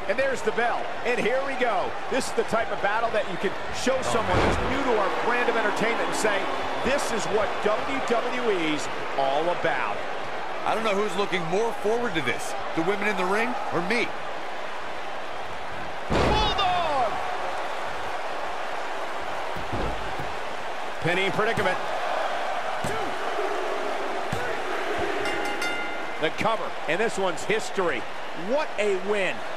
And there's the bell. And here we go. This is the type of battle that you can show someone who's new to our brand of entertainment and say, this is what WWE's all about. I don't know who's looking more forward to this, the women in the ring or me. Bulldog! Pinning predicament. The cover, and this one's history. What a win.